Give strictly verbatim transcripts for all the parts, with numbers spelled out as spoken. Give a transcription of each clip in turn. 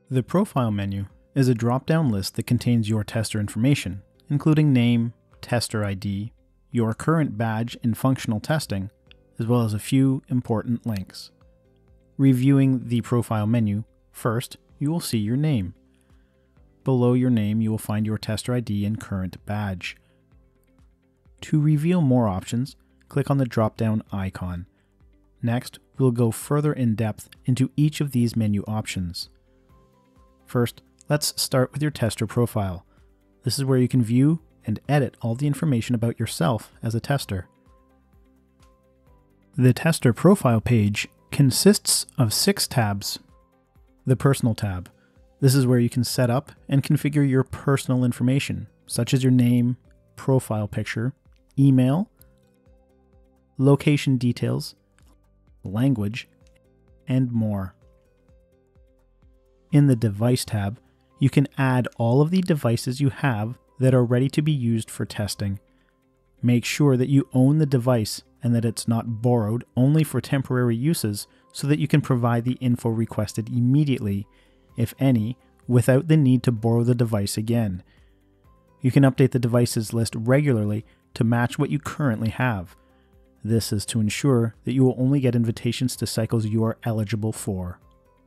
The Profile menu is a drop-down list that contains your tester information, including name, tester I D, your current badge in functional testing, as well as a few important links. Reviewing the Profile menu, first, you will see your name. Below your name, you will find your tester I D and current badge. To reveal more options, click on the drop-down icon. Next, we'll go further in depth into each of these menu options. First, let's start with your tester profile. This is where you can view and edit all the information about yourself as a tester. The tester profile page consists of six tabs. The Personal tab. This is where you can set up and configure your personal information, such as your name, profile picture, email, location details, language, and more. In the Device tab, you can add all of the devices you have that are ready to be used for testing. Make sure that you own the device and that it's not borrowed only for temporary uses so that you can provide the info requested immediately, if any, without the need to borrow the device again. You can update the devices list regularly to match what you currently have. This is to ensure that you will only get invitations to cycles you are eligible for.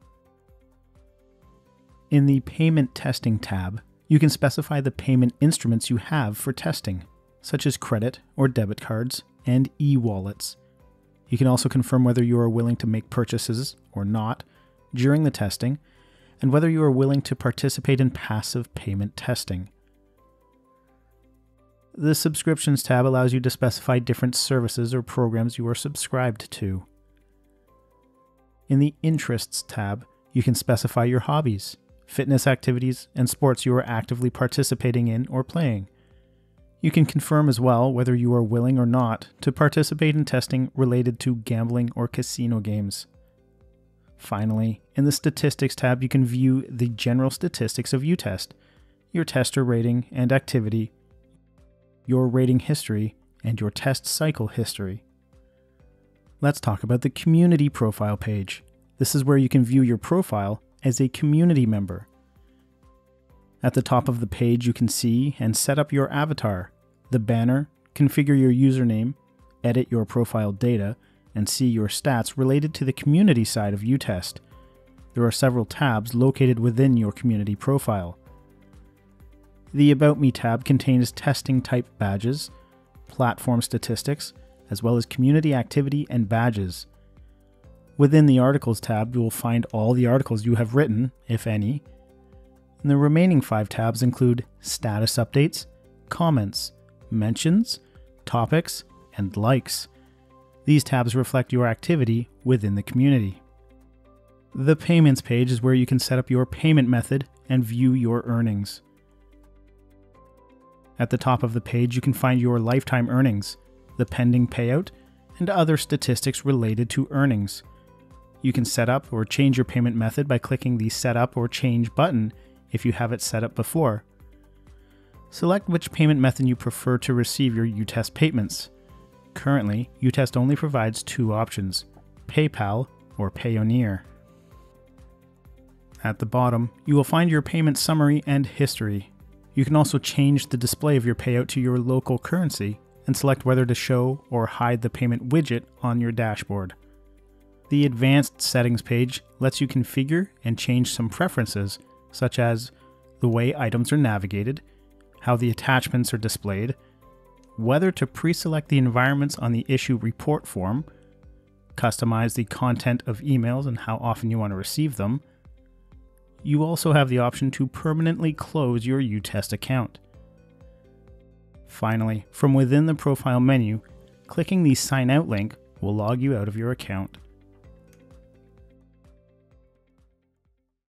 In the Payment Testing tab, you can specify the payment instruments you have for testing, such as credit or debit cards and e-wallets. You can also confirm whether you are willing to make purchases or not during the testing, and whether you are willing to participate in passive payment testing. The Subscriptions tab allows you to specify different services or programs you are subscribed to. In the Interests tab, you can specify your hobbies, fitness activities, and sports you are actively participating in or playing. You can confirm as well whether you are willing or not to participate in testing related to gambling or casino games. Finally, in the Statistics tab, you can view the general statistics of uTest, your tester rating and activity, your rating history, and your test cycle history. Let's talk about the Community Profile page. This is where you can view your profile as a community member. At the top of the page, you can see and set up your avatar, the banner, configure your username, edit your profile data, and see your stats related to the community side of uTest. There are several tabs located within your community profile. The About Me tab contains testing type badges, platform statistics, as well as community activity and badges. Within the Articles tab, you will find all the articles you have written, if any. And the remaining five tabs include status updates, comments, mentions, topics, and likes. These tabs reflect your activity within the community. The Payments page is where you can set up your payment method and view your earnings. At the top of the page, you can find your lifetime earnings, the pending payout, and other statistics related to earnings. You can set up or change your payment method by clicking the Set Up or Change button if you have it set up before. Select which payment method you prefer to receive your uTest payments. Currently, uTest only provides two options, PayPal or Payoneer. At the bottom, you will find your payment summary and history. You can also change the display of your payout to your local currency and select whether to show or hide the payment widget on your dashboard. The Advanced Settings page lets you configure and change some preferences, such as the way items are navigated, how the attachments are displayed, whether to pre-select the environments on the issue report form, customize the content of emails and how often you want to receive them. You also have the option to permanently close your uTest account. Finally, from within the Profile menu, clicking the Sign Out link will log you out of your account.